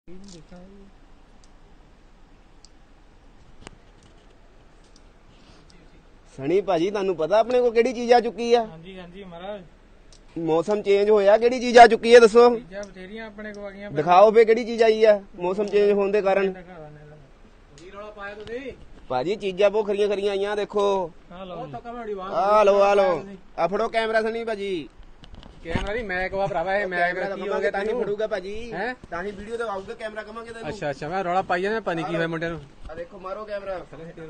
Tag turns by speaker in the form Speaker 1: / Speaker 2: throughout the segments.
Speaker 1: सनी भाजी तुहानू पता अपने को केड़ी चीज आ चुकी है?
Speaker 2: हाँ जी हाँ जी महाराज
Speaker 1: मौसम चेंज होया केड़ी चीज आ चुकी है दसो?
Speaker 2: चीज़ां बथेरियां अपने को आ गईयां।
Speaker 1: दिखाओ फे केड़ी चीज आई है मौसम चेंज होने के कारण?
Speaker 2: जी रौला पाया तुसीं
Speaker 1: भाजी चीजा बहुत खरिया खरिया आईयां देखो।
Speaker 2: आ लो
Speaker 1: आ लो आ लो आ फड़ो कैमरा सनी भाजी।
Speaker 2: कैमरा नहीं मैं कहा भरावा है मैं
Speaker 1: कमांगे ताही फड़ूगा भाजी हैं ताही वीडियो तो आऊगा कैमरा कमांगे तेनू।
Speaker 2: अच्छा अच्छा मैं रौला पाई जाने पानी की होया मुंडे नू।
Speaker 1: आ देखो मारो कैमरा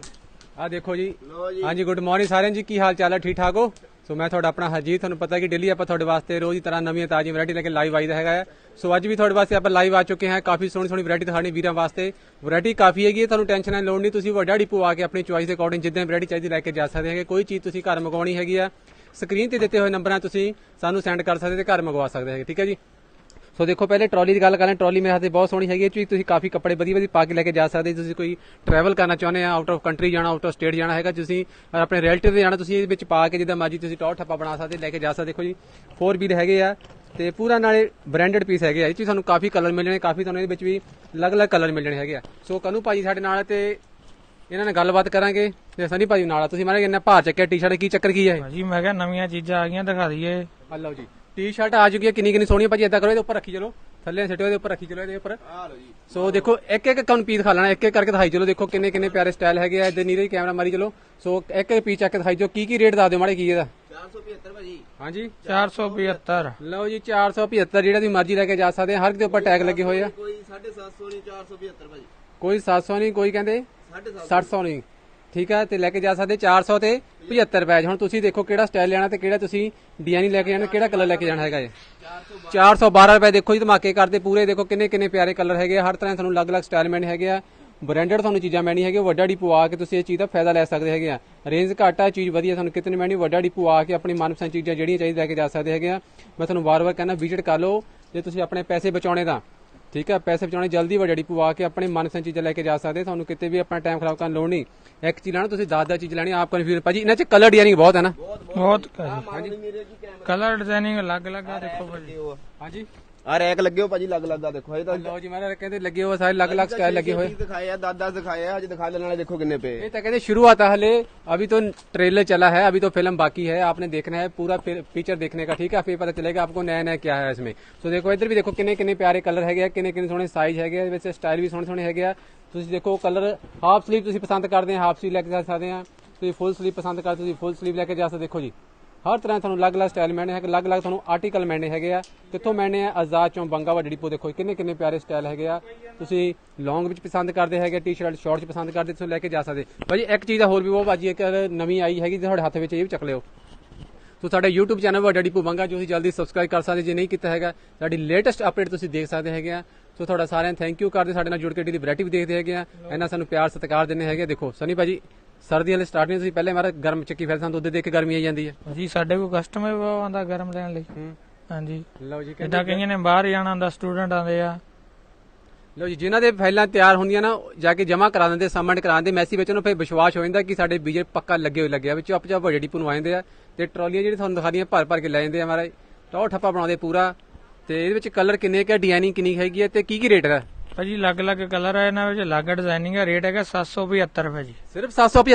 Speaker 2: आ देखो जी।
Speaker 1: लो जी
Speaker 2: हाँ जी गुड मॉर्निंग सारे जी की हाल चाल है ठीक ठाक हो? सो मैं थोड़ा अपना हरजीत तुहानू पता कि डेली आप वास्ते रोज ही तरह नवी ताजी वैरायटी लेके लाइव आईदा है। सो अज भी थोड़े वास्ते आप लाइव आ चुके हैं। काफी सोहनी सोहनी वैरायटी दिखानी वीरां वास्ते। वैरायटी काफी हैगी तुहानू टेंशन है लोड़ नहीं तुसीं वड्डा डिपो आके अपनी चॉइस के अकॉर्डिंग जिद्दां वैरायटी चाहिए लैके जा सकते हैं। कोई चीज़ तुसीं घर मंगवानी हैगी आ स्क्रीन ते दिते हुए नंबर तुसीं सानू सेंड कर सकते घर मंगवा सकते हैं ठीक है जी। सो देखो पहले ट्रॉली की गल करें ट्रॉली मेरे हाथ बहुत सोहनी हैगी तुसीं काफ़ी कपड़े वधिया वधिया पा के लेके जा सकते तुसीं कोई ट्रैवल करना चाहुंदे आ आउट ऑफ कंट्री जाना आउट ऑफ स्टेट जाना है तुसीं अपने रिलेटिव दे जाना तुसीं इहदे विच पा के जिद्दां मर्जी तुसीं टॉप ठप्पा बना सकते लेके जा सकते। देखो जी 4 व्हील हैगे आ ते पूरा नाले ब्रांडेड पीस हैगे आ तुहानू काफ़ी कलर मिल जाने काफ़ी तुहानू इहदे विच भी अलग अलग कलर मिल जाने हैगे आ। सो कनू भाजी साडे नाल ते इन्हां नाल गलबात करांगे ते सनी भाजी नाल तुसीं मारे इन्ना भार चक्किया टी शर्ट की चक्कर की है
Speaker 3: भाजी मैं क्या नवीं चीज़ां आ गईयां दिखा दईए।
Speaker 2: लो जी टी शर्ट आ चुकी है किन्नी सोहनी भाजी इदा करो ऊपर रखी चलो थले सिटो ऊपर रखी चलो ऊपर। सो देखो एक एक कौन पीस खा लेना एक एक करके दिखाई चलो देखो किन्ने किन्ने प्यारे स्टाइल है इधर नीरे कैमरा मारी चलो। सो एक एक पीस चक दिखाई चलो की रेट दस दो माड़े की
Speaker 1: 475 भाजी।
Speaker 2: हाँ जी
Speaker 3: 475
Speaker 2: लो जी 475 जेड़ा तुसीं मर्जी लेके जा सकते हर के ऊपर टैग लगे हुए आ।
Speaker 1: कोई 750 नहीं 475 भाजी
Speaker 2: कोई 700 नहीं कोई कहते 750 नहीं ठीक है ते लेके जा सकते 400 ते 75 रुपए। हुण तुसीं देखो केड़ा स्टाइल लेना ते केड़ा तुसीं डिजाइन लेके जाना केड़ा कलर लेके जाना हैगा 412 रुपए। देखो जी धमाके करते पूरे देखो किन्ने किन्ने प्यारे कलर हैगे हर तरह तुहानू अलग अलग स्टाइल मिलने हैगे आ ब्रांडेड तुहानू चीज़ां मिलनी हैगी वड्डा डिपो आ के तुसीं इस चीज़ का फायदा ले सकते हैगे आ। रेंज घट आ चीज़ वधिया तुहानू कितनी मिलनी वड्डा डिपो आके अपनी मनपसंद चीज़ां जिहड़ियां चाहिए लेके जा सकते हैगे आ। मैं तुहानू बार बार कहना विजिट कर लो जे तुसीं अपने पैसे बचाने दा ठीक है पैसे बचाने जल्दी वड्डा डिपो आके अपने मनपसंद चीज़ां लेके जा सकते तुहानू किते भी अपना टाइम खराब करन लोड़ नहीं। एक चीज़ लेना तुसीं 10 चीज़ लेनी आप कन्फ्यूजन भाजी इन्हां च कलर डिजाइनिंग बहुत है ना
Speaker 3: बहुत कलर डिजाइनिंग अलग अलग है देखो भाजी।
Speaker 2: हाँ जी
Speaker 1: आ रैक लगे हो भाजी अलग अलग आ देखो ये
Speaker 2: लो जी मेरे कहते लगे हुए सारे अलग अलग स्टाइल लगे हुए
Speaker 1: दिखाए 10 दिखाए आज दिखा लेने वाले देखो कितने पे।
Speaker 2: ये तो कहते शुरुआत है हले अभी तो ट्रेलर चला है अभी तो फिल्म बाकी है आपने देखना है पूरा पिक्चर देखने का ठीक है फिर पता चलेगा आपको नया नया क्या है इसमें। तो देखो इधर भी देखो किन्ने किन्ने प्यारे कलर है किन्ने किन्ने सोहने साइज है वैसे स्टाइल भी सोहने सोहने है। तुसीं देखो कलर हाफ स्लीव तुसीं पसंद करते हैं हाफ स्लीव लेके जा सकते हैं तुसीं फुल स्लीव पसंद करते तुसीं फुल स्लीव लेके जा सकते। देखो जी हर तरह तुहानू अलग अलग स्टाइल मिलने हैं अलग अलग तुहानू आर्टिकल मिलने हैगे कित्थों मिलने हैं आजाद चौं बंगा वड्डा डिपो देखो किन्ने किन्ने प्यारे स्टाइल है तुसीं लॉन्ग विच पसंद करते हैं टी शर्ट शॉर्ट पसंद करते तुसीं लेके जा सकते भाजी। एक चीज़ होर भी वो भाजी एक नवीं आई हैगी तुहाडे हत्थ विच ये भी चक लिओ। तो साडे यूट्यूब चैनल वड्डा डिपो बंगा जो जल्दी सबसक्राइब कर सकते जे नहीं किया हैगा साडी लेटेस्ट अपडेट तुसीं देख सकते हैं। सो थोड़ा सारे थैंक यू करते साडे नाल जुड़ के डेली वैरायटी भी देखते हैं इन्ना सानू प्यार सत्कार देने हैं। देखो सनी भाजी सर्दी वाले स्टार्ट नहीं पहले मारा गर्म चक्की फिर दुध देख के गर्मी आई जाती है
Speaker 3: जी साडे को कस्टमर भी आंदा गर्म लैण लई। हाँ जी
Speaker 2: लो जी
Speaker 3: जिद्दां कईयां ने बाहर जाना हुंदा स्टूडेंट आंदे आ
Speaker 2: लो जी जिन्हां दे फाइलां तैयार होंदियां ना जाके जमा करा दिंदे सबमिट करा दिंदे मैसी विच उन्हां फिर विश्वास हो जांदा कि साडे बीजे पक्का लगे हुए लगे चुप चाप वड्डे डिपो नूं आ जांदे आ ते ट्रॉलियां जिहड़ी तुहानूं दिखा दियां भर भर के लै जांदे आ महाराज टॉप ठप्पा बनाउंदे पूरा ते इहदे विच कलर किन्ने क डिजाइनिंग किन्नी हैगी ते की रेट है
Speaker 3: भाजी अलग अलग कलर है इन्हां विच अलग डिजाइनिंग है रेट है 775 रुपए जी
Speaker 2: सिर्फ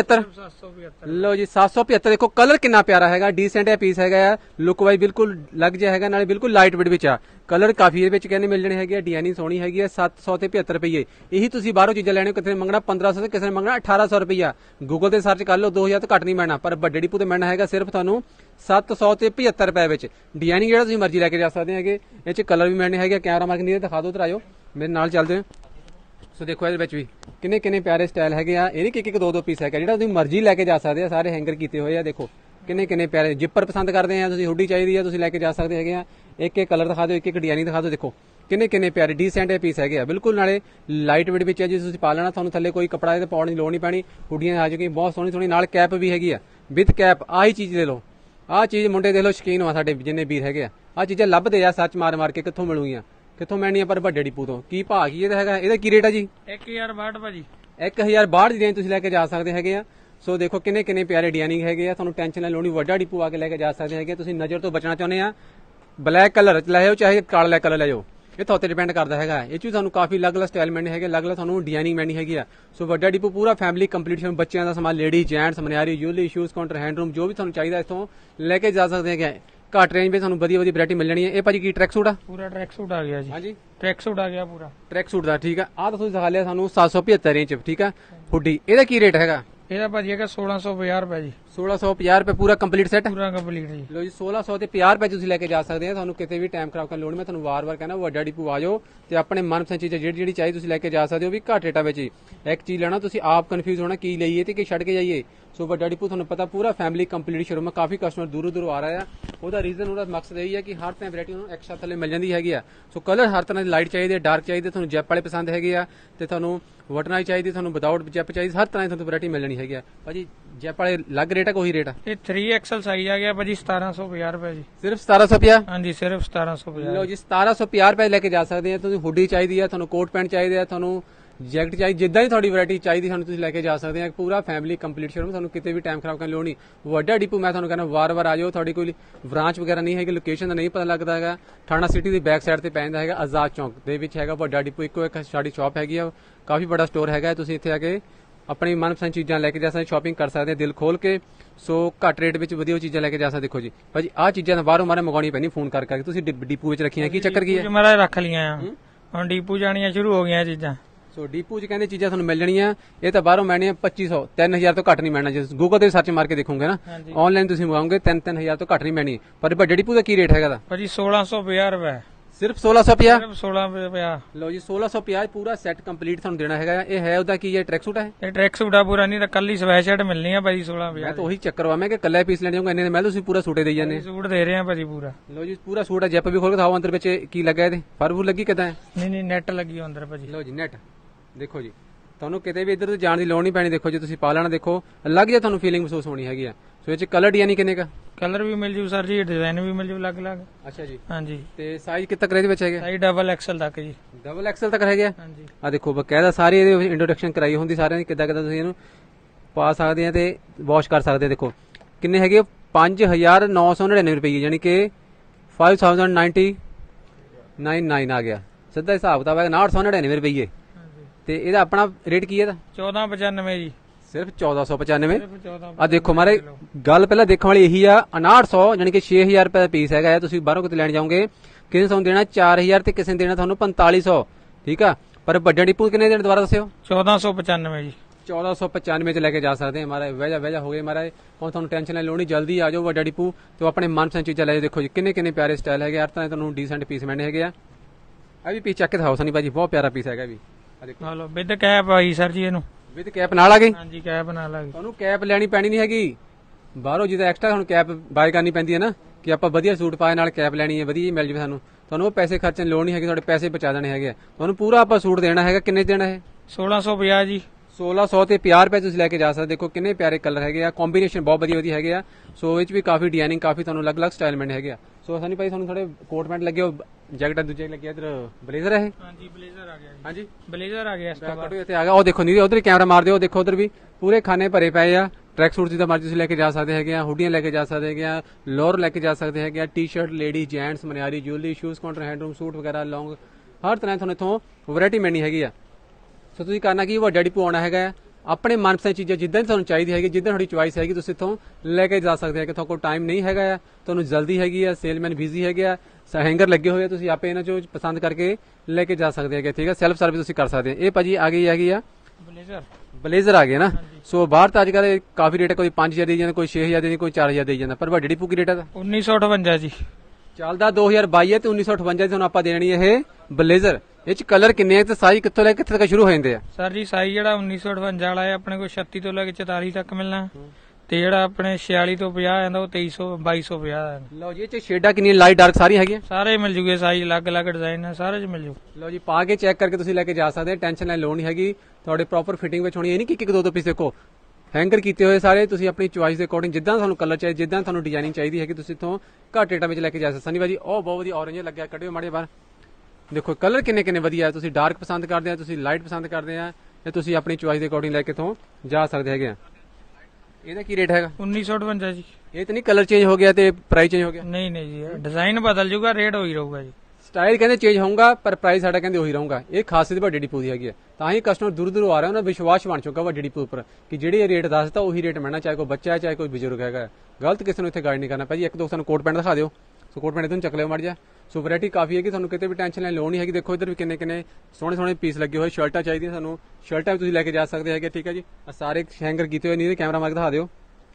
Speaker 2: 775 लो जी 775 देखो कलर कितना प्यारा है डिसेंट है पीस है लुक वाइज बिल्कुल लग जाए है नाले बिल्कुल लाइट वेट विच आ कलर काफी कहने मिल जाने है डिजाइनिंग सोहनी है 775 रुपये यही तुम बाहरों चीज़ा लैने किसी ने मंगना 1500 से किसी ने मंगना 1800 रुपया गूगल से सर्च कर लो 2000 तो घट नहीं मिलना पर वड्डे डिपो तो मिलना है सिर्फ तुहानू 775 रुपए डिजाइनिंग जो तुम मर्जी लैके जा सकते हैं ये कलर भी मिलने हैं कैमरा मार्क नहीं दिखा दो उधर आयो मेरे नाल चलते हैं। सो देखो ये भी किन्ने किन्ने प्यारे स्टाइल है ये एक दो पीस है जो तुम मर्जी लैके जा सकते हैं सारे हैंगर किए हुए देखो किन्ने किन्ने प्यारे जिपर पसंद करते हैं तुम हुडी चाहिए है लैके जा सकते हैं एक एक कलर दिखा दो एक डिजाइनिंग दिखा दो देखो किन्ने किन्ने प्यारे डिसेंट पीस है बिल्कुल नाले लाइट वेट है जो पा लेना थोड़ा थले कोई कपड़ा पाने की लोड़ नहीं पैनी हुडियां आ चुकी बहुत सोहनी सोहनी नाल कैप भी हैगी विद कैप आही चीज़ ले लो आ चीज़ मुंडे देख लो शौकीन वा साडे जिन्ने वीर है आ चीज़ां लभदे आ सच मार मार के कित्थों मिलूगियां कित्थों मिलनियां पर वड्डे डिपो तो की भाव की है की रेट है जी
Speaker 3: 1062 भाजी
Speaker 2: 1062 ਦੀ ਰੇਂਜ ਤੁਸੀਂ ਲੈ ਕੇ ਜਾ ਸਕਦੇ ਹੈਗੇ ਆ। ਸੋ ਦੇਖੋ ਕਿੰਨੇ ਕਿੰਨੇ ਪਿਆਰੇ ਡਿਜ਼ਾਈਨਿੰਗ ਹੈਗੇ ਆ ਤੁਹਾਨੂੰ ਟੈਨਸ਼ਨ ਨਾ ਲੋਣੀ ਵੱਡਾ ਡਿਪੂ ਆ ਕੇ ਲੈ ਕੇ ਜਾ ਸਕਦੇ ਹੈਗੇ ਤੁਸੀਂ ਨਜ਼ਰ ਤੋਂ ਬਚਣਾ ਚਾਹੁੰਦੇ ਆ ਬਲੈਕ ਕਲਰ ਲੈ ਜਾਓ ਚਾਹੇ ਕਾਲਾ ਕਲਰ ਲੈ ਜਾਓ ਇਹ ਤੁਹਾਤੇ ਡਿਪੈਂਡ ਕਰਦਾ ਹੈਗਾ। ਇਹ 'ਚ ਵੀ ਤੁਹਾਨੂੰ ਕਾਫੀ ਅਲੱਗ-ਅਲੱਗ ਸਟਾਈਲ ਮਿਲਣੇ ਹੈਗੇ, ਅਲੱਗ-ਅਲੱਗ ਤੁਹਾਨੂੰ ਡਿਜ਼ਾਈਨਿੰਗ ਮਿਲਣੀ ਹੈਗੀ ਆ। ਸੋ ਵੱਡਾ ਡਿਪੂ ਪੂਰਾ ਫੈਮਿਲੀ ਕੰਪਲੀਟ, ਬੱਚਿਆਂ ਦਾ ਸਮਾਨ, ਲੇਡੀ ਜੈਂਟਸ, ਮਨਿਆਰੀ, ਜੁਐਲਰੀ, ਸ਼ੂਜ਼ ਕਾਊਂਟਰ, ਹੈਂਡਰੂਮ, ਜੋ ਵੀ ਤੁਹਾਨੂੰ ਚਾਹੀਦਾ ਇੱਥੋਂ ਲੈ ਕੇ ਜਾ ਸਕਦੇ ਹੈਗੇ। ਘੱਟ ਰੇਂਜ ਵਿੱਚ ਤੁਹਾਨੂੰ ਵਧੀਆ ਵੈਰਾਈਟੀ ਮਿਲ ਜਾਣੀ ਹੈ। ਇਹ ਭਾਜੀ ਕੀ ਟਰੈਕ ਸੂਟ ਆ?
Speaker 3: ਪੂਰਾ ਟਰੈਕ ਸੂਟ ਆ ਗਿਆ ਜੀ।
Speaker 2: ਹਾਂਜੀ,
Speaker 3: ਟਰੈਕ ਸੂਟ ਆ ਗਿਆ ਪੂਰਾ
Speaker 2: ਟਰੈਕ ਸੂਟ ਦਾ। ਠੀਕ ਆ, ਆਹ ਤਾਂ ਤੁਸੀਂ ਦਿਖਾ ਲਿਆ ਸਾਨੂੰ 775 ਇੰਚ। ਠੀਕ ਆ, ਹੁੱਡੀ ਇਹਦਾ ਕੀ ਰੇਟ ਹੈਗਾ?
Speaker 3: ਇਹਦਾ ਭਾਜੀ ਹੈਗਾ 1650 ਰੁਪਏ ਜੀ।
Speaker 2: 1650 ਰੁਪਏ ਪੂਰਾ ਕੰਪਲੀਟ ਸੈੱਟ।
Speaker 3: ਪੂਰਾ ਕੰਪਲੀਟ ਜੀ।
Speaker 2: ਲੋ ਜੀ 1600 ਤੇ 50 ਰੁਪਏ ਤੁਸੀਂ ਲੈ ਕੇ ਜਾ ਸਕਦੇ ਆ। ਤੁਹਾਨੂੰ ਕਿਤੇ ਵੀ ਟਾਈਮ ਖਰਾਬ ਕਰਨ ਲੋੜ ਨਹੀਂ। ਮੈਂ ਤੁਹਾਨੂੰ ਵਾਰ-ਵਾਰ ਕਹਿਣਾ ਵੱਡਾ ਡਿਪੂ ਆ ਜਾਓ ਤੇ ਆਪਣੇ ਮਨਪਸੰਦ ਚੀਜ਼ਾਂ ਜਿਹੜੀ ਚਾਹੀਦੀ ਤੁਸੀਂ ਲੈ ਕੇ ਜਾ ਸਕਦੇ ਹੋ, ਵੀ ਘੱਟ ਰੇਟਾਂ ਵਿੱਚ ਹੀ। ਇੱਕ ਚੀਜ਼ ਲੈਣਾ ਤੁਸੀਂ ਆਪ ਕਨਫਿਊਜ਼ ਹੋਣਾ ਕੀ ਲਈਏ ਤੇ ਕੀ ਛੱਡ ਕੇ ਜਾਈਏ। ਸੋ ਵੱਡਾ ਡਿਪੂ ਤੁਹਾਨੂੰ ਪਤਾ ਪੂਰਾ ਫੈਮਿਲੀ ਕੰਪਲੀਟ ਸ਼ੋਰੂਮ ਹੈ। ਕਾਫੀ ਕਸਟਮਰ ਦੂਰੋਂ ਆ ਰਹੇ ਆ। ਉਹਦਾ ਰੀਜ਼ਨ, ਉਹਦਾ ਮਕਸਦ ਇਹ ਹੈ ਕਿ ਹਰ ਤਰ੍ਹਾਂ ਵੈਰਾਈਟੀ ਉਹਨੂੰ ਐਕਸਟਰਾ ਥੱਲੇ ਮਿਲ ਜਾਂਦੀ ਹੈਗੀ ਆ। ਸੋ ਕਲਰ ਹਰ ਤਰ੍ਹਾਂ ਦੀ, ਲਾਈਟ ਚਾਹੀਦੇ, ਡਾਰਕ ਚਾਹੀਦੇ, ਤੁਹਾਨੂੰ ਜੈਪ ਵਾਲੇ ਪਸੰਦ ਹੈਗੇ ਆ ਤੇ ਤੁਹਾਨੂੰ ਵਟਨਾਈ ਚਾਹੀਦੀ, ਤੁਹਾਨੂੰ ਵਿਦਾਊਟ ਜੈਪ ਚਾਹੀਦੀ, ਹਰ ਤਰ੍ਹਾਂ ਦੀ ਤੁਹਾਨੂੰ ਵੈਰਾਈਟੀ ਮਿਲ ਜਾਣੀ ਹੈਗੀ ਆ। ਭਾਜੀ ਜੈਪ ਵਾਲੇ ਅਲੱਗ ਰੇਟ ਆ, ਕੋਈ ਰੇਟ ਆ?
Speaker 3: ਇਹ 3XL ਸਾਈਜ਼ ਆ ਗਿਆ ਭਾਜੀ 1750 ਰੁਪਏ ਜੀ।
Speaker 2: ਸਿਰਫ 1750?
Speaker 3: ਹਾਂਜੀ, ਸਿਰਫ 1750।
Speaker 2: ਲਓ ਜੀ 1750 ਰੁਪਏ ਲੈ ਕੇ ਜਾ ਸਕਦੇ ਆ। ਤੁਸੀਂ ਹੁੱਡੀ ਚਾਹੀਦੀ ਆ, ਤੁਹਾਨੂੰ ਕੋਟ ਪੈਂਟ ਚਾਹੀਦੇ ਆ, ਤੁਹਾਨੂੰ ਜੈਕਟ ਚਾਹੀਦੀ, ਜਿੱਦਾਂ ਹੀ ਤੁਹਾਡੀ ਵੈਰਾਈਟੀ ਚਾਹੀਦੀ ਸਾਨੂੰ ਤੁਸੀਂ ਲੈ ਕੇ ਜਾ ਸਕਦੇ ਆ। ਪੂਰਾ ਫੈਮਿਲੀ ਕੰਪਲੀਟ ਸ਼ੋਰੂਮ, ਤੁਹਾਨੂੰ ਕਿਤੇ ਵੀ ਟਾਈਮ ਖਰਾਬ ਕਰਨ ਦੀ ਲੋੜ ਨਹੀਂ। ਵੱਡਾ ਡਿਪੂ ਮੈਂ ਤੁਹਾਨੂੰ ਕਹਿੰਦਾ ਵਾਰ-ਵਾਰ ਆ ਜਾਓ। ਤੁਹਾਡੀ ਕੋਈ ਬ੍ਰਾਂਚ ਵਗੈਰਾ ਨਹੀਂ ਹੈਗੀ, ਲੋਕੇਸ਼ਨ ਦਾ ਨਹੀਂ ਪਤਾ ਲੱਗਦਾ ਹੈਗਾ। ਥਾਣਾ ਸਿਟੀ ਦੀ ਬੈਕ ਸਾਈਡ ਤੇ ਪੈਂਦਾ ਹੈਗਾ, ਆਜ਼ਾਦ ਚੌਂਕ ਦੇ ਵਿੱਚ ਹੈਗਾ ਵੱਡਾ ਡਿਪੂ। ਇੱਕੋ ਇੱਕ ਸਾਡੀ ਸ਼ਾਪ ਹੈਗੀ ਆ, ਕਾਫੀ ਵੱਡਾ ਸਟੋਰ ਹੈਗਾ। ਤੁਸੀਂ ਇੱਥੇ ਆ ਕੇ ਆਪਣੀ ਮਨਪਸੰਦ ਚੀਜ਼ਾਂ ਲੈ ਕੇ ਜਾ ਸਕਦੇ, ਸ਼ਾਪਿੰਗ ਕਰ ਸਕਦੇ ਆ ਦਿਲ ਖੋਲ ਕੇ। ਸੋ ਘੱਟ ਰੇਟ ਵਿੱਚ ਵਧੀਆ ਚੀਜ਼ਾਂ ਲੈ ਕੇ ਜਾ ਸਕਦੇ। ਦੇਖੋ ਜੀ ਭਾਜੀ ਆਹ ਚੀਜ਼ਾਂ ਬਾਹਰੋਂ ਮਾਰੇ ਮੰਗਾਉਣੀ ਪੈਣੀ ਫੋਨ ਕਰਕੇ। ਤੁਸੀਂ ਡਿਪੂ ਵਿੱਚ ਰੱਖੀਆਂ, ਕੀ ਚੱਕਰ ਕੀ ਹੈ?
Speaker 3: ਮੇਰਾ ਰੱਖ ਲੀਆਂ ਆ, ਹੁਣ ਡਿਪੂ ਜਾਣੀਆਂ ਸ਼ੁਰੂ ਹੋ ਗਈਆਂ ਚੀਜ਼ਾਂ।
Speaker 2: ਸੋ ਡੀਪੂ ਚ ਕਹਿੰਦੇ ਚੀਜ਼ਾਂ ਤੁਹਾਨੂੰ ਮਿਲ ਜਾਣੀਆਂ। ਇਹ ਤਾਂ ਬਾਹਰੋਂ ਮਿਲਣੀਆਂ 2500 3000 ਤੋਂ ਘੱਟ ਨਹੀਂ ਮਿਲਣਾ। ਜੇ ਗੂਗਲ ਤੇ ਸਰਚ ਮਾਰ ਕੇ ਦੇਖੋਗੇ ਨਾ, ਆਨਲਾਈਨ ਤੁਸੀਂ ਮੰਗਾਓਗੇ 3000 ਤੋਂ ਘੱਟ ਨਹੀਂ ਮਿਲਣੀ। ਪਰ ਵੱਡੇ ਡੀਪੂ ਦਾ ਕੀ ਰੇਟ ਹੈਗਾ?
Speaker 3: ਭਾਜੀ 1650 ਰੁਪਏ।
Speaker 2: ਸਿਰਫ 1650?
Speaker 3: ਸਿਰਫ 1650।
Speaker 2: ਲਓ ਜੀ 1650 ਪੂਰਾ ਸੈੱਟ ਕੰਪਲੀਟ ਤੁਹਾਨੂੰ ਦੇਣਾ ਹੈਗਾ। ਇਹ ਹੈ ਉਹਦਾ ਕੀ ਹੈ? ਟਰੈਕ ਸੂਟ ਹੈ?
Speaker 3: ਇਹ ਟਰੈਕ ਸੂਟ ਆ ਪੂਰਾ, ਨਹੀਂ ਤਾਂ ਕੱਲੀ ਸਵੈਸ਼ਰਟ ਮਿਲਣੀ ਆ ਭਾਜੀ 1650।
Speaker 2: ਮੈਂ ਤਾਂ ਉਹੀ ਚੱਕਰ ਵਾ, ਮੈਂ ਕਿ ਕੱਲਾ ਪੀਸ ਲੈਣੇ ਹੋਗਾ ਇੰਨੇ ਮੈਂ ਤੁਸੀਂ ਪੂਰਾ ਸੂਟੇ ਦੇਈ ਜਾਂਦੇ।
Speaker 3: ਸੂਟ ਦੇ ਰਹੇ ਆ ਭਾਜੀ ਪੂਰਾ।
Speaker 2: ਲਓ ਜੀ ਪੂਰਾ ਸੂਟ ਹੈ। ਜੈਪ ਵੀ ਖੋਲ ਕੇ ਦਿਖਾਓ ਅੰਦਰ ਵਿੱਚ ਕੀ ਲੱਗਾ ਇਹਦੇ, ਫਰਬੂ ਲੱਗੀ ਕਿਦਾਂ ਹੈ?
Speaker 3: ਨਹੀਂ ਨੈਟ ਲੱਗੀ ਅੰਦਰ ਭਾਜੀ।
Speaker 2: ਲਓ ਜੀ ਨੈਟ ਦੇਖੋ ਜੀ, ਤੁਹਾਨੂੰ ਕਿਤੇ ਵੀ ਇੱਧਰ ਤੋਂ ਜਾਣ ਦੀ ਲੋੜ ਨਹੀਂ ਪੈਣੀ। ਦੇਖੋ ਜੀ ਤੁਸੀਂ ਪਾ ਲੈਣਾ, ਦੇਖੋ ਅਲੱਗ ਜਿਹਾ ਤੁਹਾਨੂੰ ਫੀਲਿੰਗ ਮਹਿਸੂਸ ਹੋਣੀ ਹੈਗੀ ਆ। ਸੋ ਇਹ ਚ ਕਲਰ ਡਿਜ਼ਾਈਨ ਕਿੰਨੇ ਕਾ?
Speaker 3: ਕਲਰ ਵੀ ਮਿਲ ਜੂ ਸਰ ਜੀ, ਡਿਜ਼ਾਈਨ ਵੀ ਮਿਲ ਜੂ ਅਲੱਗ-ਅਲੱਗ।
Speaker 2: ਅੱਛਾ ਜੀ।
Speaker 3: ਹਾਂਜੀ।
Speaker 2: ਤੇ ਸਾਈਜ਼ ਕਿੰਨੇ ਤੱਕ ਦੇ ਵਿੱਚ ਹੈਗੇ?
Speaker 3: ਸਾਈਜ਼ ਡਬਲ ਐਕਸਲ ਤੱਕ ਜੀ।
Speaker 2: ਡਬਲ ਐਕਸਲ ਤੱਕ ਹੈਗੇ ਆ?
Speaker 3: ਹਾਂਜੀ।
Speaker 2: ਆ ਦੇਖੋ ਬਕਾਇਦਾ ਸਾਰੀ ਇਹਦੇ ਇੰਟਰੋਡਕਸ਼ਨ ਕਰਾਈ ਹੁੰਦੀ ਸਾਰਿਆਂ ਦੀ, ਕਿੱਦਾਂ ਤੁਸੀਂ ਇਹਨੂੰ ਪਾ ਸਕਦੇ ਆ ਤੇ ਵਾਸ਼ ਕਰ ਸਕਦੇ ਆ। ਦੇਖੋ ਕਿੰਨੇ ਹੈਗੇ? 5999 ਰੁਪਏ, ਯਾਨੀ ਕਿ 509099 ਆ ਗਿਆ। ਸਿੱਧਾ ਹਿਸਾਬ ਕਿਤਾਬ ਹੈ 999 ਰੁਪਏ। ਤੇ ਇਹਦਾ ਆਪਣਾ ਰੇਟ ਕੀ ਹੈ ਇਹਦਾ?
Speaker 3: 1495 ਜੀ।
Speaker 2: ਸਿਰਫ 1495।
Speaker 3: ਸਿਰਫ 14।
Speaker 2: ਆ ਦੇਖੋ ਮਾਰੇ ਗੱਲ ਪਹਿਲਾਂ ਦੇਖਣ ਵਾਲੀ ਇਹੀ ਆ। 5900 ਯਾਨੀ ਕਿ 6000 ਰੁਪਏ ਦਾ ਪੀਸ ਹੈਗਾ। ਤੁਸੀਂ ਬਾਹਰੋਂ ਕਿਤੇ ਲੈਣ ਜਾਓਗੇ, ਕਿਸੇ ਨੇ ਤੁਹਾਨੂੰ ਦੇਣਾ 4000 ਤੇ ਕਿਸੇ ਨੇ ਦੇਣਾ ਤੁਹਾਨੂੰ 4500। ਠੀਕ ਆ, ਪਰ ਵੱਡਾ ਡਿਪੂ ਕਿੰਨੇ ਦੇਣ ਦੁਬਾਰਾ ਦੱਸਿਓ?
Speaker 3: 1495 ਜੀ।
Speaker 2: 1495 ਚ ਲੈ ਕੇ ਜਾ ਸਕਦੇ ਆ। ਮਾਰਾ ਵਹਿਜਾ ਹੋ ਗਏ ਮਾਰਾ। ਹੁਣ ਤੁਹਾਨੂੰ ਟੈਨਸ਼ਨ ਲੈਣ ਲੋੜ ਨਹੀਂ, ਜਲਦੀ ਆ ਜਾਓ ਵੱਡਾ ਡਿਪੂ ਤੇ ਆਪਣੇ ਮਨਪਸੰਦ ਚੀਜ਼ਾਂ ਲੈ ਜਾਓ। ਦੇਖੋ ਜੀ ਕਿੰਨੇ ਪਿਆਰੇ ਸਟਾਈਲ ਹੈਗੇ, ਹਰ ਤਰ੍ਹਾਂ ਤੁਹਾਨੂੰ ਡੀਸੈਂਟ ਪੀਸ ਮਿਲਣੇ ਹੈਗੇ ਆ। ਆ ਵੀ ਪੀਸ ਚੱਕ ਕੇ ਦਿਖਾਓ ਸਨੀ ਭਾਜੀ, ਬਹੁਤ ਪਿਆਰਾ ਪੀਸ ਹੈਗਾ ਵੀ। ਆ ਦੇਖੋ
Speaker 3: ਹਲੋ ਵਿਦ ਕੈਪ ਆਈ ਸਰ ਜੀ ਇਹਨੂੰ।
Speaker 2: ਵਿਦ ਕੈਪ ਨਾਲ ਆ ਗਈ?
Speaker 3: ਹਾਂਜੀ ਕੈਪ ਨਾਲ ਆ ਗਈ।
Speaker 2: ਤੁਹਾਨੂੰ ਕੈਪ ਲੈਣੀ ਪੈਣੀ ਨਹੀਂ ਹੈਗੀ ਬਾਹਰੋਂ, ਜਿਹਦਾ ਐਕਸਟਰਾ ਹੁਣ ਕੈਪ ਬਾਏ ਕਰਨੀ ਪੈਂਦੀ ਹੈ ਨਾ, ਕਿ ਆਪਾਂ ਵਧੀਆ ਸੂਟ ਪਾਏ ਨਾਲ ਕੈਪ ਲੈਣੀ ਹੈ, ਵਧੀਆ ਮਿਲ ਜਾਵੇ ਸਾਨੂੰ। ਤੁਹਾਨੂੰ ਉਹ ਪੈਸੇ ਖਰਚਣ ਦੀ ਲੋੜ ਨਹੀਂ ਹੈਗੀ, ਤੁਹਾਡੇ ਪੈਸੇ ਬਚਾ ਦੇਣੇ ਹੈਗੇ ਆ। ਤੁਹਾਨੂੰ ਪੂਰਾ ਆਪਾਂ ਸੂਟ ਦੇਣਾ ਹੈਗਾ। ਕਿੰਨੇ ਦੇਣਾ ਹੈ?
Speaker 3: 1650 ਜੀ।
Speaker 2: 1600 ਤੇ 50 ਰੁਪਏ ਤੁਸੀਂ ਲੈ ਕੇ ਜਾ ਸਕਦੇ। ਦੇਖੋ ਕਿੰਨੇ ਪਿਆਰੇ ਕਲਰ ਹੈਗੇ ਆ, ਕੰਬੀਨੇਸ਼ਨ ਬਹੁਤ ਵਧੀਆ ਹੈਗੇ ਆ। ਸੋ ਇਹ ਚ ਵੀ ਕਾਫੀ ਡਿਜ਼ਾਈਨਿੰਗ, ਕਾਫੀ ਤੁਹਾਨੂੰ ਅਲੱਗ-ਅਲੱਗ ਸਟਾਈਲ ਮਿਲਣੇ ਹੈਗੇ ਆ। ਸੋ ਸਨੀ ਭਾਈ ਤੁਹਾਨੂੰ ਥੋੜੇ ਕੋਟ ਪੈਂਟ ਲੱਗੇ, ਜੈਕਟ ਦੂਜੇ ਲੱਗੇ, ਇਧਰ ਬਲੇਜ਼ਰ ਹੈ ਇਹ?
Speaker 3: ਹਾਂਜੀ ਬਲੇਜ਼ਰ ਆ ਗਿਆ ਜੀ।
Speaker 2: ਹਾਂਜੀ
Speaker 3: ਬਲੇਜ਼ਰ ਆ ਗਿਆ ਇਸ ਤੋਂ ਬਾਅਦ।
Speaker 2: ਕੱਟੋ ਇੱਥੇ ਆ ਗਿਆ। ਉਹ ਦੇਖੋ ਨਹੀਂ ਉਧਰ ਹੀ ਕੈਮਰਾ ਮਾਰ ਦਿਓ, ਦੇਖੋ ਉਧਰ ਵੀ ਪੂਰੇ ਖਾਨੇ ਭਰੇ ਪਏ ਆ। ਟਰੈਕ ਸੂਟ ਜਿੱਦਾਂ ਮਰਜ਼ੀ ਤੁਸੀਂ ਲੈ ਕੇ ਜਾ ਸਕਦੇ ਹੈਗੇ ਆ, ਹੁੱਡੀਆਂ ਲੈ ਕੇ ਜਾ ਸਕਦੇ ਹੈਗੇ ਆ, ਲੋਅਰ ਲੈ ਕੇ ਜਾ ਸਕਦੇ ਹੈਗੇ ਆ, ਟੀ-ਸ਼ਰਟ, ਲੇਡੀ ਜੈਂਟਸ, ਮਨਿਆਰੀ, jewellery, shoes counter, handloom, suit ਵਗੈਰਾ, ਲੌਂਗ, ਹਰ ਤਰ੍ਹਾਂ ਤੁਹਾਨੂੰ ਇੱਥੋਂ ਵੈਰਾਈਟੀ ਮਿਲਣੀ ਹੈਗੀ ਆ। ਸੋ ਤੁਸੀਂ ਕਰਨਾ ਕੀ, ਵੱਡਾ ਡਿਪੂ ਆਉਣਾ ਹੈਗਾ, ਆਪਣੇ ਮਨਪਸੰਦ ਚੀਜ਼ਾਂ ਜਿੱਦਾਂ ਤੁਹਾਨੂੰ ਚਾਹੀਦੀ ਹੈਗੀ, ਜਿੱਦਾਂ ਤੁਹਾਡੀ ਚੁਆਇਸ ਹੈਗੀ, ਤੁਸੀਂ ਇੱਥੋਂ ਲੈ ਕੇ ਜਾ ਸਕਦੇ ਆ। ਕਿ ਤੁਹਾਡੇ ਕੋਲ ਟਾਈਮ ਨਹੀਂ ਹੈਗਾ ਆ, ਤੁਹਾਨੂੰ ਜਲਦੀ ਹੈਗੀ ਆ, ਸੇਲਮੈਨ ਬਿਜ਼ੀ ਹੈਗੇ ਆ, ਹੈਂਗਰ ਲੱਗੇ ਹੋਏ ਆ, ਤੁਸੀਂ ਆਪੇ ਇਹਨਾਂ ਚੋਂ ਪਸੰਦ ਕਰਕੇ ਲੈ ਕੇ ਜਾ ਸਕਦੇ ਹੈਗੇ। ਠੀਕ ਹੈ, ਸੈਲਫ ਸਰਵਿਸ ਤੁਸੀਂ ਕਰ ਸਕਦੇ ਆ। ਇਹ ਭਾਜੀ ਆ ਗਈ ਹੈਗੀ ਆ ਬਲੇਜ਼ਰ ਆ ਗਏ ਨਾ। ਸੋ ਬਾਹਰ ਤਾਂ ਅੱਜ ਕੱਲ ਕਾਫੀ ਰੇਟ ਹੈ, ਕੋਈ 5000 ਦੇ ਜਾਂਦਾ, ਕੋਈ 6000 ਦੇ, ਕੋਈ 4000 ਦੇ ਜਾਂਦਾ, ਪਰ ਵੱਡੇ ਡਿਪੂ ਕੀ ਰੇਟ ਹੈ?
Speaker 3: 1958 ਜੀ
Speaker 2: ਚੱਲਦਾ। 2022 ਹੈ ਤੇ 1958 ਦੀ ਤੁਹਾਨੂੰ ਆਪਾਂ ਦੇਣੀ ਇਹ ਬਲੇਜ਼ਰ। ਇਹ ਚ ਕਲਰ ਕਿੰਨੇ ਆ ਤੇ ਸਾਈਜ਼ ਕਿੱਥੋਂ ਲੈ ਕੇ ਕਿੱਥੇ ਤੱਕ ਸ਼ੁਰੂ ਹੋ ਜਾਂਦੇ ਆ?
Speaker 3: ਸਰ ਜੀ ਸਾਈਜ਼ ਜਿਹੜਾ 1958 ਵਾਲਾ ਹੈ ਆਪਣੇ ਕੋਲ 36 ਤੋਂ ਲੈ ਕੇ 44 ਤੱਕ ਮਿਲਣਾ, ਤੇ ਜਿਹੜਾ ਆਪਣੇ 46 ਤੋਂ 50 ਆਂਦਾ ਉਹ 2300 2250 ਹੈ।
Speaker 2: ਲਓ ਜੀ ਇਹ ਚ ਸ਼ੇਡਾਂ ਕਿੰਨੀਆਂ ਲਾਈਟ ਡਾਰਕ ਸਾਰੀਆਂ ਹੈਗੀਆਂ?
Speaker 3: ਸਾਰੇ ਮਿਲ ਜੂਗੇ, ਸਾਈਜ਼ ਅਲੱਗ-ਅਲੱਗ ਡਿਜ਼ਾਈਨ ਹੈ, ਸਾਰੇ ਚ ਮਿਲ ਜੂ।
Speaker 2: ਲਓ ਜੀ ਪਾ ਕੇ ਚੈੱਕ ਕਰਕੇ ਤੁਸੀਂ ਲੈ ਕੇ ਜਾ ਸਕਦੇ, ਟੈਨਸ਼ਨ ਲੈਣ ਲੋੜ ਨਹੀਂ ਹੈਗੀ। ਤੁਹਾਡੇ ਪ੍ਰੋਪਰ ਫਿਟਿੰਗ ਵਿੱਚ ਹੋਣੀ, ਇਹ ਨਹੀਂ ਕਿ ਇੱਕ ਦੋ ਪੀਸ ਦੇਖੋ ਹੈਂਗਰ ਕੀਤੇ ਹੋਏ ਸਾਰੇ। ਤੁਸੀਂ ਆਪਣੀ ਚੁਆਇਸ ਦੇ ਅਕੋਰਡਿੰਗ ਜਿੱਦਾਂ ਤੁਹਾਨੂੰ ਕਲਰ ਚਾਹੀਦਾ, ਜਿੱਦਾਂ ਤੁਹਾਨੂੰ ਡਿਜ਼ਾਈਨਿੰਗ ਚਾਹੀਦੀ ਹੈਗੀ, ਤੁਸੀਂ ਇੱਥੋਂ ਘੱਟ ਰੇਟਾਂ ਵਿੱਚ ਲੈ ਕੇ ਜਾ ਸਕਦੇ। ਸਨੀ ਭਾਜੀ ਉਹ ਬਹੁਤ ਵਧੀਆ ਔਰੇਂਜ ਲੱਗਿਆ, ਕੱਢਿਓ ਮਾੜੇ ਬਾਹਰ। ਦੇਖੋ ਕਲਰ ਕਿੰਨੇ ਵਧੀਆ, ਤੁਸੀਂ ਡਾਰਕ ਪਸੰਦ ਕਰਦੇ ਆ, ਤੁਸੀਂ ਲਾਈਟ ਪਸੰਦ ਕਰਦੇ ਆ, ਤੇ ਤੁਸੀਂ ਆਪਣੀ ਚੁਆਇਸ ਦੇ ਅਕੋਰਡਿੰਗ ਲੈ ਕੇ ਇੱਥੋਂ ਜਾ ਸਕਦੇ ਹੈਗੇ ਆ। ਇਹਦਾ ਕੀ ਰੇਟ ਹੈਗਾ?
Speaker 3: 1958 ਜੀ।
Speaker 2: ਇਹ ਤਾਂ ਨਹੀਂ ਕਲਰ ਚੇਂਜ ਹੋ ਗਿਆ ਤੇ ਪ੍ਰਾਈਸ ਚੇਂਜ ਹੋ ਗਿਆ?
Speaker 3: ਨਹੀਂ ਜੀ, ਡਿਜ਼ਾਈਨ ਬਦਲ ਜੂਗਾ, ਰੇਟ ਹੋਈ ਰਹੂਗਾ ਜੀ।
Speaker 2: ਸਟਾਈਲ ਕਹਿੰਦੇ ਚੇਂਜ ਹੋਊਗਾ ਪਰ ਪ੍ਰਾਈਸ ਸਾਡਾ ਕਹਿੰਦੇ ਉਹੀ ਰਹੂਗਾ। ਇਹ ਖਾਸੀਅਤ ਵੱਡੇ ਡਿਪੂ ਦੀ ਹੈਗੀ ਹੈ, ਤਾਂ ਹੀ ਕਸਟਮਰ ਦੂਰ ਦੂਰ ਆ ਰਹੇ ਉਹਨਾਂ ਦਾ ਵਿਸ਼ਵਾਸ ਬਣ ਚੁੱਕਾ ਵੱਡੇ ਡਿਪੂ ਉੱਪਰ ਕਿ ਜਿਹੜੇ ਰੇਟ ਦੱਸਦਾ ਉਹੀ ਰੇਟ ਮਿਲਣਾ, ਚਾਹੇ ਕੋਈ ਬੱਚਾ ਹੈ ਚਾਹੇ ਕੋਈ ਬਜ਼ੁਰਗ ਹੈਗਾ। ਗਲਤ ਕਿਸੇ ਨੂੰ ਇੱਥੇ ਗਾਈਡ ਨਹੀਂ ਕਰਨਾ। ਭਾਜੀ ਇੱਕ ਦੋ ਸਾਨੂੰ ਕੋਟ ਪੈਂਟ ਦਿਖਾ ਦਿਓ। ਸੋ ਕੋਟ ਪੈਂਟ ਤੁਹਾਨੂੰ ਚੱਕ ਲਿਓ ਮੜ ਜਾ। ਸੋ ਵੈਰਾਈਟੀ ਕਾਫੀ ਹੈਗੀ, ਤੁਹਾਨੂੰ ਕਿਤੇ ਵੀ ਟੈਨਸ਼ਨ ਲੈਣ ਲੋੜ ਨਹੀਂ ਹੈਗੀ। ਦੇਖੋ ਇੱਧਰ ਵੀ ਕਿੰਨੇ ਕਿੰਨੇ ਸੋਹਣੇ ਸੋਹਣੇ ਪੀਸ ਲੱਗੇ ਹੋਏ। ਸ਼ਰਟਾਂ ਚਾਹੀਦੀਆਂ ਸਾਨੂੰ, ਸ਼ਰਟਾਂ ਵੀ ਤੁਸੀਂ ਲੈ ਕੇ ਜਾ ਸਕਦੇ ਹੈਗੇ। ਠੀਕ ਹੈ ਜੀ, ਆ ਸਾਰੇ ਹੈਂਗਰ ਕੀਤੇ ਹੋਏ ਨਹੀਂ, ਕੈਮਰਾ ਮਾਰ ਦਿਖਾ ਦਿਓ।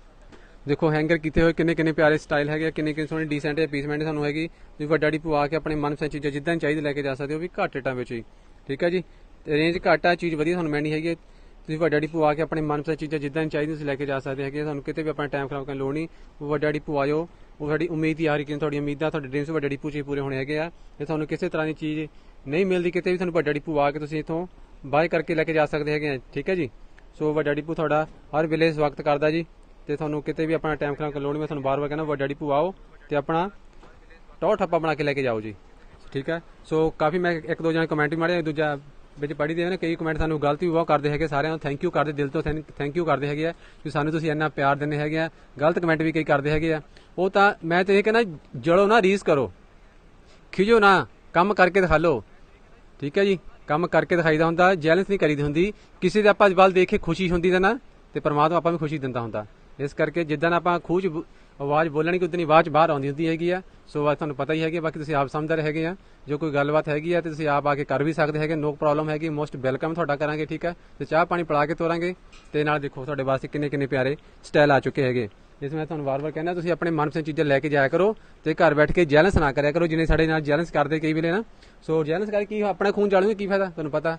Speaker 2: ਦੇਖੋ ਹੈਂਗਰ ਕੀਤੇ ਹੋਏ ਕਿੰਨੇ ਕਿੰਨੇ ਪਿਆਰੇ ਸਟਾਈਲ ਹੈਗੇ, ਕਿੰਨੇ ਕਿੰਨੇ ਸੋਹਣੇ ਡੀਸੈਂਟ ਪੀਸਮੈਂਟ ਸਾਨੂੰ ਹੈਗੀ। ਤੁਸੀਂ ਵੱਡਾ ਡਿਪੂ ਆ ਕੇ ਆਪਣੇ ਮਨਪਸੰਦ ਚੀਜ਼ਾਂ ਜਿੱਦਾਂ ਚਾਹੀਦੀ ਲੈ ਕੇ ਜਾ ਸਕਦੇ ਹੋ, ਵੀ ਘੱਟ ਰੇਟਾਂ ਵਿੱਚ ਹੀ। ਠੀਕ ਹੈ ਜੀ, ਰੇਂਜ ਘੱਟ ਆ, ਚੀਜ਼ ਵਧੀਆ ਤੁਹਾਨੂੰ ਮਿਲਣੀ ਹੈਗੀ। ਤੁਸੀਂ ਵੱਡਾ ਡਿਪੂ ਆ ਕੇ ਆਪਣੇ ਮਨਪਸੰਦ ਚੀਜ਼ਾਂ ਜਿੱਦਾਂ ਚਾਹੀਦੀ ਤੁਸੀਂ ਲੈ ਕੇ ਜਾ ਸਕਦੇ ਹੈਗੇ। ਤੁਹਾਨੂੰ ਕਿਤੇ ਵੀ ਆਪਣਾ ਟਾਈਮ ਖਰਾਬ ਕਰਨ ਲੋੜ ਨਹੀਂ। ਵੱਡਾ ਡਿਪੂ ਆਇਓ, ਉਹ ਸਾਡੀ ਉਮੀਦ ਹੀ ਆ ਰਹੀ ਕਿ ਤੁਹਾਡੀ ਉਮੀਦਾਂ ਤੁਹਾਡੇ ਡ੍ਰੀਮਸ ਵੱਡਾ ਡਿਪੂ 'ਚ ਹੀ ਪੂਰੇ ਹੋਣੇ ਹੈਗੇ ਆ। ਜੇ ਤੁਹਾਨੂੰ ਕਿਸੇ ਤਰ੍ਹਾਂ ਦੀ ਚੀਜ਼ ਨਹੀਂ ਮਿਲਦੀ ਕਿਤੇ ਵੀ, ਤੁਹਾਨੂੰ ਵੱਡਾ ਡਿਪੂ ਆ ਕੇ ਤੁਸੀਂ ਇੱਥੋਂ ਬਾਏ ਕਰਕੇ ਲੈ ਕੇ ਜਾ ਸਕਦੇ ਹੈਗੇ ਆ। ਠੀਕ ਹੈ ਜੀ, ਸੋ ਵੱਡਾ ਡਿਪੂ ਤੁਹਾਡਾ ਹਰ ਵੇਲੇ ਸਵਾਗਤ ਕਰਦਾ ਜੀ, ਤੇ ਤੁਹਾਨੂੰ ਕਿਤੇ ਵੀ ਆਪਣਾ ਟਾਈਮ ਖਰਾਬ ਕਰਨ ਲੋੜ ਨਹੀਂ। ਮੈਂ ਤੁਹਾਨੂੰ ਬਾਰ-ਬਾਰ ਕਹਿੰਦਾ ਵੱਡਾ ਡਿਪੂ ਆਓ ਤੇ ਆਪਣਾ ਟੌਰ ਠੱਪਾ ਬਣਾ ਕੇ ਲੈ ਕੇ ਜਾਓ ਜੀ। ਠੀਕ ਹੈ, ਸੋ ਕਾਫੀ ਮੈਂ ਇੱਕ ਦੋ ਜਣੇ ਕਮੈਂਟ ਵੀ ਮਾਰੇ, ਦੂਜਾ ਵਿੱਚ ਪੜ੍ਹੀ ਦੇ ਨੇ ਕਈ ਕਮੈਂਟ ਸਾਨੂੰ ਗਲਤ ਵੀ ਬਹੁਤ ਕਰਦੇ ਹੈਗੇ। ਸਾਰਿਆਂ ਨੂੰ ਥੈਂਕ ਯੂ ਕਰਦੇ, ਦਿਲ ਤੋਂ ਥੈਂਕ ਯੂ ਕਰਦੇ ਹੈਗੇ ਆ ਕਿ ਸਾਨੂੰ ਤੁਸੀਂ ਇੰਨਾ ਪਿਆਰ ਦਿੰਦੇ ਹੈਗੇ ਆ। ਗਲਤ ਕਮੈਂਟ ਵੀ ਕਈ ਕਰਦੇ ਹੈਗੇ ਆ, ਉਹ ਤਾਂ ਮੈਂ ਤੇ ਇਹ ਕਹਿੰਦਾ ਜੜੋ ਨਾ ਰੀਸ ਕਰੋ, ਖਿਜੋ ਨਾ, ਕੰਮ ਕਰਕੇ ਦਿਖਾ ਲਓ। ਠੀਕ ਹੈ ਜੀ, ਕੰਮ ਕਰਕੇ ਦਿਖਾਈਦਾ ਹੁੰਦਾ, ਜੈਲੈਂਸ ਨਹੀਂ ਕਰੀਦੀ ਹੁੰਦੀ। ਕਿਸੇ ਦੇ ਆਪਾਂ ਵੱਲ ਦੇਖ ਕੇ ਖੁਸ਼ੀ ਹੁੰਦੀ ਤਾਂ ਨਾ, ਤੇ ਪਰਮਾਤਮਾ ਆਪਾਂ ਨੂੰ ਖੁਸ਼ੀ ਦਿੰਦਾ ਹੁੰਦਾ। ਇਸ ਕਰਕੇ ਜਿੱਦਾਂ ਆਪਾਂ ਖੂਹ 'ਚ ਆਵਾਜ਼ ਬੋਲਣੀ ਕਿ ਉਤਨੀ ਆਵਾਜ਼ ਬਾਹਰ ਆਉਂਦੀ ਹੁੰਦੀ ਹੈਗੀ ਆ। ਸੋ ਬਾਤ ਤੁਹਾਨੂੰ ਪਤਾ ਹੀ ਹੈਗੀ, ਬਾਕੀ ਤੁਸੀਂ ਆਪ ਸਮਝਦਾਰ ਹੈਗੇ ਆ। ਜੋ ਕੋਈ ਗੱਲਬਾਤ ਹੈਗੀ ਆ ਤੇ ਤੁਸੀਂ ਆਪ ਆ ਕੇ ਕਰ ਵੀ ਸਕਦੇ ਹੈਗੇ, ਨੋ ਪ੍ਰੋਬਲਮ ਹੈਗੀ। ਮੋਸਟ ਵੈਲਕਮ ਤੁਹਾਡਾ ਕਰਾਂਗੇ। ਠੀਕ ਹੈ, ਤੇ ਚਾਹ ਪਾਣੀ ਪਿਲਾ ਕੇ ਤੋਰਾਂਗੇ, ਤੇ ਨਾਲ ਦੇਖੋ ਤੁਹਾਡੇ ਵਾਸਤੇ ਕਿੰਨੇ ਕਿੰਨੇ ਪਿਆਰੇ ਸਟਾਈਲ ਆ ਚੁੱਕੇ ਹੈਗੇ। ਜਿਸ ਮੈਂ ਤੁਹਾਨੂੰ ਵਾਰ-ਵਾਰ ਕਹਿੰਦਾ ਤੁਸੀਂ ਆਪਣੇ ਮਨਪਸੰਦ ਚੀਜ਼ਾਂ ਲੈ ਕੇ ਜਾਇਆ ਕਰੋ, ਤੇ ਘਰ ਬੈਠ ਕੇ ਜੈਲੈਂਸ ਨਾ ਕਰਿਆ ਕਰੋ ਜਿਨੇ ਸਾਡੇ ਨਾਲ ਜੈਲੈਂਸ ਕਰਦੇ ਕਈ ਵੇਲੇ ਨਾ। ਸੋ ਜੈਲੈਂਸ ਕਰਕੇ ਕੀ ਆਪਣਾ ਖੂਨ ਜਾਲੂਗੇ, ਕੀ ਫਾਇਦਾ ਤੁਹਾਨੂੰ ਪਤਾ।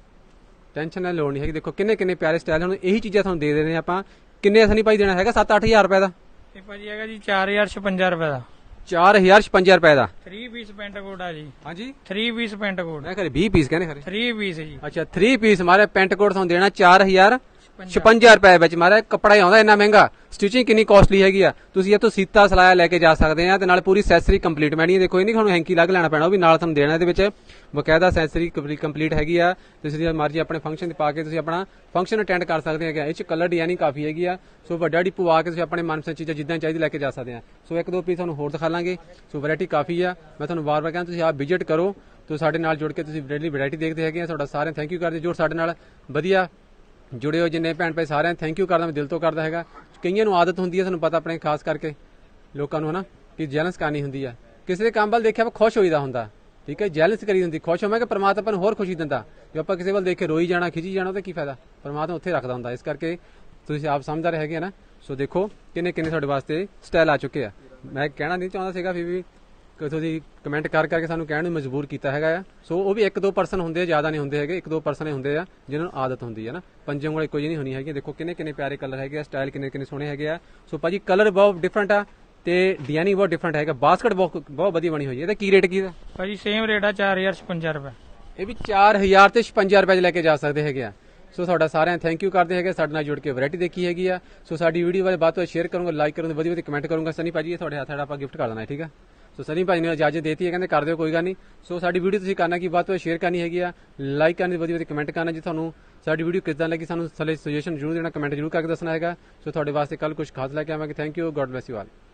Speaker 2: ਟੈਨਸ਼ਨ ਨਾਲ ਲੋੜ ਨਹੀਂ ਹੈਗੀ। ਦੇਖੋ ਕਿੰਨੇ ਕਿੰਨੇ ਪਿਆਰੇ ਸਟਾਈਲ ਹੁਣ ਇਹੀ ਚੀਜ਼ਾਂ ਤੁਹਾਨੂੰ ਦੇ ਦੇਣੇ ਆਪਾਂ। ਕਿੰਨੇ ਅਸਾਂ ਨਹੀਂ ਭਾਈ ਦੇਣਾ ਹੈਗਾ, 7-8 ਹਜ਼ਾਰ ਰੁਪਏ ਦਾ।
Speaker 3: ਇਹ ਭਾਜੀ ਹੈਗਾ ਜੀ 4056 ਰੁਪਏ ਦਾ।
Speaker 2: 4056 ਰੁਪਏ ਦਾ 3
Speaker 3: ਪੀਸ ਪੈਂਟ ਕੋਟ ਆ ਜੀ।
Speaker 2: ਹਾਂਜੀ
Speaker 3: 3 ਪੀਸ ਪੈਂਟ ਕੋਟ।
Speaker 2: ਮੈਂ ਖਰੇ 20 ਪੀਸ ਕਹਿੰਦੇ ਖਰੇ
Speaker 3: 3 ਪੀਸ ਜੀ।
Speaker 2: ਅੱਛਾ 3 ਪੀਸ ਮਾਰੇ ਪੈਂਟ ਕੋਟ ਤੁਹਾਨੂੰ ਦੇਣਾ 4056 ਰੁਪਏ ਵਿੱਚ। ਮਾਰੇ ਕੱਪੜਾ ਹੀ ਆਉਂਦਾ ਇੰਨਾ ਮਹਿੰਗਾ, ਸਟਿਚਿੰਗ ਕਿੰਨੀ ਕਾਸਟਲੀ ਹੈਗੀ ਆ। ਤੁਸੀਂ ਇਹ ਤੋਂ ਸੀਤਾ ਸਲਾਇਆ ਲੈ ਕੇ ਜਾ ਸਕਦੇ ਆ, ਤੇ ਨਾਲ ਪੂਰੀ ਅਸੈਸਰੀ ਕੰਪਲੀਟ ਮੈਣੀ ਹੈ। ਦੇਖੋ ਇਹ ਨਹੀਂ ਤੁਹਾਨੂੰ ਹੈਂਕੀ ਲੱਗ ਲੈਣਾ ਪੈਣਾ, ਉਹ ਵੀ ਨਾਲ ਤੁਹਾਨੂੰ ਦੇਣਾ। ਇਹਦੇ ਵਿੱਚ ਬਕਾਇਦਾ ਅਸੈਸਰੀ ਕੰਪਲੀਟ ਹੈਗੀ ਆ। ਤੁਸੀਂ ਜੇ ਮਰਜ਼ੀ ਆਪਣੇ ਫੰਕਸ਼ਨ ਤੇ ਪਾ ਕੇ ਤੁਸੀਂ ਆਪਣਾ ਫੰਕਸ਼ਨ ਅਟੈਂਡ ਕਰ ਸਕਦੇ ਹੈਗੇ। ਇਹ ਚ ਕਲਰ ਡਿਜ਼ਾਈਨਿੰਗ ਕਾਫੀ ਹੈਗੀ ਆ। ਸੋ ਵੱਡਾ ਡਿਪੂ ਆ ਕੇ ਤੁਸੀਂ ਆਪਣੇ ਮਨਪਸੰਦ ਚੀਜ਼ਾਂ ਜਿੱਦਾਂ ਚਾਹੀਦੀ ਲੈ ਕੇ ਜਾ ਸਕਦੇ ਆ। ਸੋ ਇੱਕ ਦੋ ਪੀਸ ਤੁਹਾਨੂੰ ਹੋਰ ਦਿਖਾ ਲਾਂਗੇ। ਸੋ ਵੈਰਾਈਟੀ ਕਾਫੀ ਆ। ਮੈਂ ਤੁਹਾਨੂੰ ਵਾਰ-ਵਾਰ ਕਹਿੰਦਾ ਤੁਸੀਂ ਆਪ ਵਿਜ਼ਿਟ ਕਰੋ, ਤੇ ਸਾਡੇ ਨਾਲ ਜੁੜ ਕੇ ਤੁਸੀਂ ਡੇਲੀ ਵੈਰਾਈਟੀ ਦੇਖਦੇ ਹੈਗੇ ਆ। ਤੁਹਾਡਾ ਸਾਰਿਆਂ ਥੈਂਕ ਯੂ ਕਰਦੇ ਜੋ ਸਾਡੇ ਨਾਲ ਵਧੀਆ ਜੁੜੇ ਹੋ। ਜਿੰਨੇ ਭੈਣ ਭਾਈ ਸਾਰਿਆਂ ਨੂੰ ਥੈਂਕ ਯੂ ਕਰਦਾ, ਮੈਂ ਦਿਲ ਤੋਂ ਕਰਦਾ ਹੈਗਾ। ਕਈਆਂ ਨੂੰ ਆਦਤ ਹੁੰਦੀ ਹੈ, ਤੁਹਾਨੂੰ ਪਤਾ ਆਪਣੇ ਖਾਸ ਕਰਕੇ ਲੋਕਾਂ ਨੂੰ ਹਨਾ, ਕਿ ਜੈਲੈਂਸ ਕਰਨੀ ਹੁੰਦੀ ਆ। ਕਿਸੇ ਦੇ ਕੰਮ ਵੱਲ ਦੇਖਿਆ ਆਪਾਂ ਖੁਸ਼ ਹੋਈਦਾ ਹੁੰਦਾ। ਠੀਕ ਹੈ, ਜੈਲੈਂਸ ਕਰੀ ਹੁੰਦੀ। ਖੁਸ਼ ਹੋਵਾਂਗੇ ਪਰਮਾਤਮਾ ਆਪਾਂ ਨੂੰ ਹੋਰ ਖੁਸ਼ੀ ਦਿੰਦਾ। ਜੇ ਆਪਾਂ ਕਿਸੇ ਵੱਲ ਦੇਖ ਕੇ ਰੋਈ ਜਾਣਾ, ਖਿਜੀ ਜਾਣਾ, ਤਾਂ ਕੀ ਫਾਇਦਾ। ਪਰਮਾਤਮਾ ਉੱਥੇ ਰੱਖਦਾ ਹੁੰਦਾ। ਇਸ ਕਰਕੇ ਤੁਸੀਂ ਆਪ ਸਮਝਦਾਰ ਹੈਗੇ ਨਾ। ਸੋ ਦੇਖੋ ਕਿੰਨੇ ਕਿੰਨੇ ਤੁਹਾਡੇ ਵਾਸਤੇ ਸਟਾਈਲ ਆ ਚੁੱਕੇ ਆ। ਮੈਂ ਕਹਿਣਾ ਨਹੀਂ ਚਾਹੁੰਦਾ ਸੀਗਾ ਫਿਰ ਵੀ ਤੁਸੀਂ ਕਮੈਂਟ ਕਰਕੇ ਸਾਨੂੰ ਕਹਿਣ ਨੂੰ ਮਜਬੂਰ ਕੀਤਾ ਹੈਗਾ ਆ। ਸੋ ਉਹ ਵੀ 1-2 ਪਰਸਨ ਹੁੰਦੇ ਆ, ਜ਼ਿਆਦਾ ਨਹੀਂ ਹੁੰਦੇ ਹੈਗੇ। 1-2 ਪਰਸਨ ਹੁੰਦੇ ਆ ਜਿਹਨਾਂ ਨੂੰ ਆਦਤ ਹੁੰਦੀ ਹੈ ਨਾ। ਪੰਜੇ ਉਂਗਲ ਇੱਕੋ ਜਿਹੀ ਨਹੀਂ ਹੋਣੀ ਹੈਗੀ। ਦੇਖੋ ਕਿੰਨੇ ਕਿੰਨੇ ਪਿਆਰੇ ਕਲਰ ਹੈਗੇ ਆ, ਸਟਾਈਲ ਕਿੰਨੇ ਕਿੰਨੇ ਸੋਹਣੇ ਹੈਗੇ ਆ। ਸੋ ਭਾਜੀ ਕਲਰ ਬਹੁਤ ਡਿਫਰੈਂਟ ਆ, ਤੇ ਡਿਜ਼ਾਈਨਿੰਗ ਬਹੁਤ ਡਿਫਰੈਂਟ ਹੈਗਾ। ਬਾਸਕਟ ਬਹੁਤ ਵਧੀਆ ਬਣੀ ਹੋਈ ਹੈ। ਇਹਦਾ ਕੀ ਰੇਟ ਕੀ ਦਾ
Speaker 3: ਭਾਜੀ? ਸੇਮ ਰੇਟ ਆ 4056 ਰੁਪਏ।
Speaker 2: ਇਹ ਵੀ 4056 ਰੁਪਏ 'ਚ ਲੈ ਕੇ ਜਾ ਸਕਦੇ ਹੈਗੇ ਆ। ਸੋ ਤੁਹਾਡਾ ਸਾਰਿਆਂ ਥੈਂਕ ਯੂ ਕਰਦੇ ਹੈਗੇ, ਸਾਡੇ ਨਾਲ ਜੁੜ ਕੇ ਵੈਰਾਈਟੀ ਦੇਖੀ ਹੈਗੀ ਆ। ਸੋ ਸਾਡੀ ਵੀਡੀਓ ਬਾਰੇ ਬਾਤ ਸ਼ੇਅਰ ਕਰੂੰਗਾ, ਲਾਈਕ ਕਰੂੰਗਾ, ਵਧੀਆ ਵਧੀਆ ਕਮੈਂਟ ਕਰੂੰਗਾ। ਸਨੀ ਭਾਜੀ ਇਹ ਤੁਹਾਡੇ ਹੱਥ ਆਪਾਂ ਗਿਫਟ ਕਰ ਦੇਣਾ ਹੈ। ਠੀਕ ਹੈ, ਸੋ ਸਨੀ ਭਾਜੀ ਨੇ ਇਜਾਜ਼ਤ ਦੇਤੀ ਹੈ, ਕਹਿੰਦੇ ਕਰ ਦਿਓ ਕੋਈ ਗੱਲ ਨਹੀਂ। ਸੋ ਸਾਡੀ ਵੀਡੀਓ ਤੁਸੀਂ ਕਰਨਾ ਕੀ, ਬਾਤ ਸ਼ੇਅਰ ਕਰਨੀ ਹੈਗੀ ਆ, ਲਾਈਕ ਕਰਨੀ, ਵਧੀਆ ਵਧੀਆ ਕਮੈਂਟ ਕਰਨਾ। ਜੀ ਤੁਹਾਨੂੰ ਸਾਡੀ ਵੀਡੀਓ ਕਿੱਦਾਂ ਲੱਗੀ ਸਾਨੂੰ ਥੱਲੇ ਸੁਜੈਸ਼ਨ ਜ਼ਰੂਰ ਦੇਣਾ, ਕਮੈਂਟ ਜ਼ਰੂਰ ਕਰਕੇ ਦੱਸਣਾ ਹੈਗਾ। ਸੋ ਤੁਹਾਡੇ ਵਾਸਤੇ ਕੱਲ ਕੁਝ ਖਾਸ ਲੈ ਕੇ ਆਵਾਂਗੇ। Thank you, God bless you all.